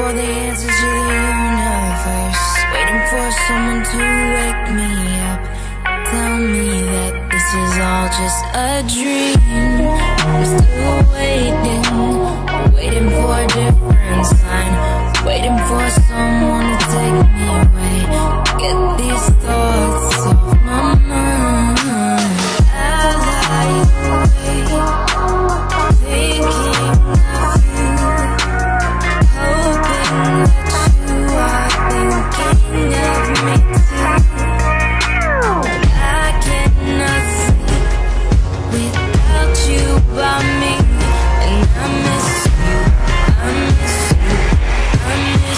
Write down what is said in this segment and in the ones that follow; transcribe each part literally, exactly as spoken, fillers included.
for the answers to the universe, waiting for someone to wake me up, tell me that this is all just a dream. I'm still waiting, waiting for a different sign, waiting for someone to take me away, get these thoughts off my mind. I lie awake, thinking of you, hoping that you are thinking of me too. I cannot sleep without you by me, and I miss you, I miss you, I miss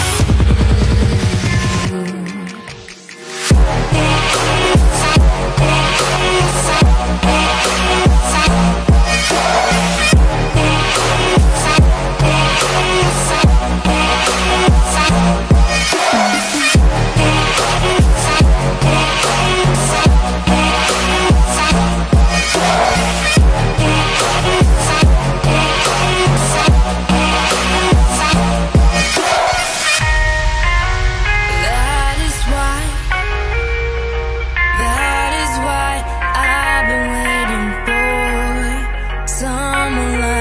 someone like